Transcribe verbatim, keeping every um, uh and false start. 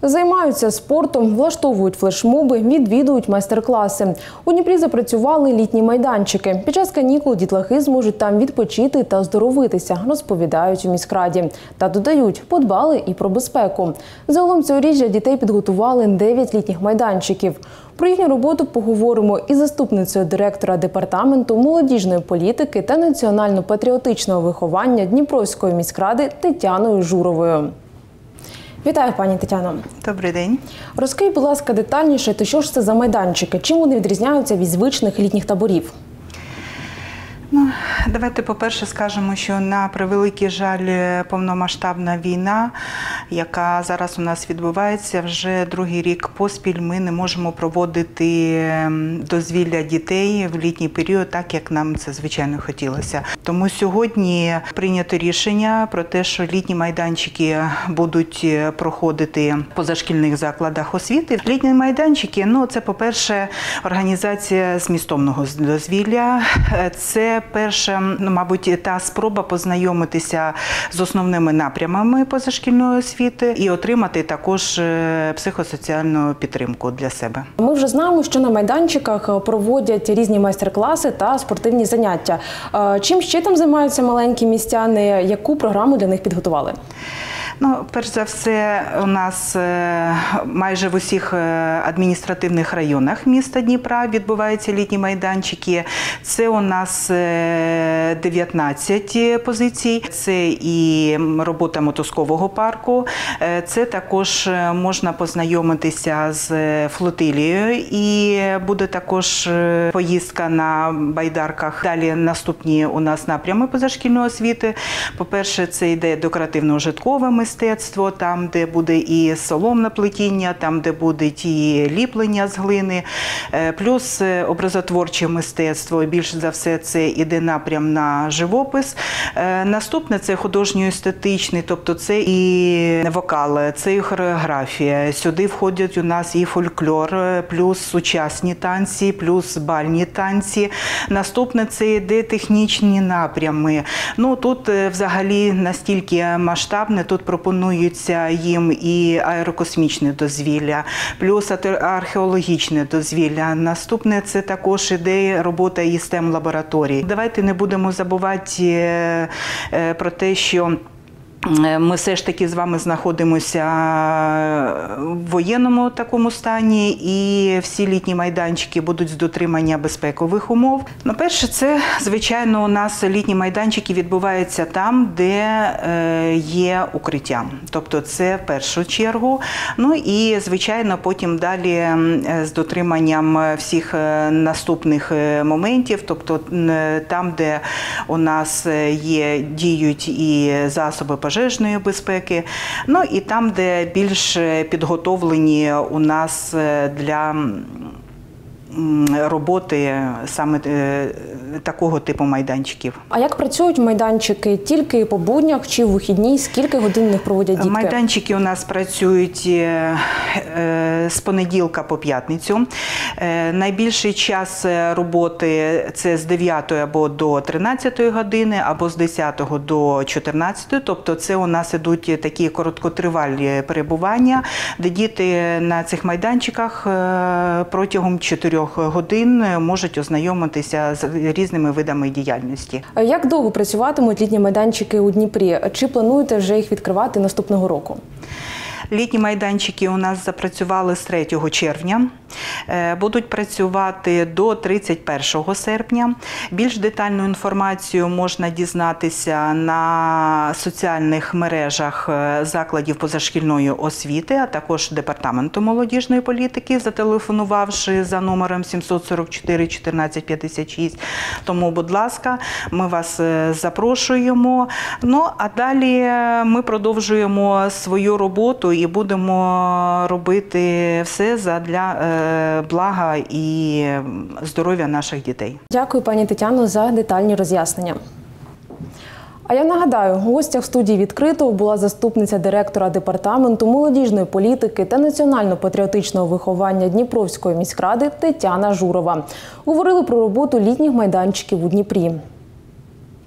Займаються спортом, влаштовують флешмоби, відвідують майстер-класи. У Дніпрі запрацювали літні майданчики. Під час канікул дітлахи зможуть там відпочити та оздоровитися, розповідають у міськраді. Та додають, подбали і про безпеку. Загалом цьогоріч для дітей підготували дев'ять літніх майданчиків. Про їхню роботу поговоримо із заступницею директора департаменту молодіжної політики та національно-патріотичного виховання Дніпровської міськради Тетяною Журовою. Вітаю, пані Тетяно. Добрий день. Розкажіть, будь ласка, детальніше, то що ж це за майданчики? Чим вони відрізняються від звичних літніх таборів? Ну, давайте, по-перше, скажемо, що на превеликий жаль повномасштабна війна, яка зараз у нас відбувається, вже другий рік поспіль ми не можемо проводити дозвілля дітей в літній період так, як нам це, звичайно, хотілося. Тому сьогодні прийнято рішення про те, що літні майданчики будуть проходити в позашкільних закладах освіти. Літні майданчики, ну, це, по-перше, організація змістовного дозвілля. Це перша, ну, мабуть, та спроба познайомитися з основними напрямами позашкільної освіти і отримати також психосоціальну підтримку для себе. Ми вже знаємо, що на майданчиках проводять різні майстер-класи та спортивні заняття. Чим ще там займаються маленькі містяни? Яку програму для них підготували? Ну, перш за все, у нас майже в усіх адміністративних районах міста Дніпра відбуваються літні майданчики. Це у нас дев'ятнадцять позицій. Це і робота мотузкового парку. Це також можна познайомитися з флотилією. І буде також поїздка на байдарках. Далі наступні у нас напрями позашкільної освіти. По-перше, це йде декоративно-ужиткове мистецтво. Мистецтво, там, де буде і соломне плетіння, там, де буде і ліплення з глини, плюс образотворче мистецтво. Більше за все, це іде напрям на живопис. Наступне – це художньо-естетичний, тобто це і вокал, це і хореографія. Сюди входять у нас і фольклор, плюс сучасні танці, плюс бальні танці. Наступне – це іде технічні напрями. Ну, тут взагалі настільки масштабне, тут пропонуються їм і аерокосмічне дозвілля, плюс археологічне дозвілля. Наступне – це також іде робота із стем-лабораторій. Давайте не будемо забувати про те, що ми все ж таки з вами знаходимося в воєнному такому стані, і всі літні майданчики будуть з дотримання безпекових умов. Ну, перше, це, звичайно, у нас літні майданчики відбуваються там, де є укриття. Тобто це в першу чергу. Ну і, звичайно, потім далі з дотриманням всіх наступних моментів, тобто там, де у нас є, діють і засоби пожежної безпеки, ну і там, де більш підготовлені у нас для роботи саме такого типу майданчиків. А як працюють майданчики? Тільки по буднях чи в вихідні? Скільки годин їх проводять дітки? Майданчики у нас працюють з понеділка по п'ятницю. Найбільший час роботи – це з дев'ятої або до тринадцятої години, або з десятої до чотирнадцятої. Тобто це у нас ідуть такі короткотривалі перебування, де діти на цих майданчиках протягом чотирьох годин можуть ознайомитися з різними видами діяльності. Як довго працюватимуть літні майданчики у Дніпрі? Чи плануєте вже їх відкривати наступного року? Літні майданчики у нас запрацювали з третього червня, будуть працювати до тридцять першого серпня. Більш детальну інформацію можна дізнатися на соціальних мережах закладів позашкільної освіти, а також Департаменту молодіжної політики, зателефонувавши за номером сімсот сорок чотири чотирнадцять п'ятдесят шість. Тому, будь ласка, ми вас запрошуємо. Ну, а далі ми продовжуємо свою роботу і будемо робити все задля блага і здоров'я наших дітей. Дякую, пані Тетяно, за детальні роз'яснення. А я нагадаю, у гостях студії «Відкритого» була заступниця директора департаменту молодіжної політики та національно-патріотичного виховання Дніпровської міськради Тетяна Журова. Говорили про роботу літніх майданчиків у Дніпрі.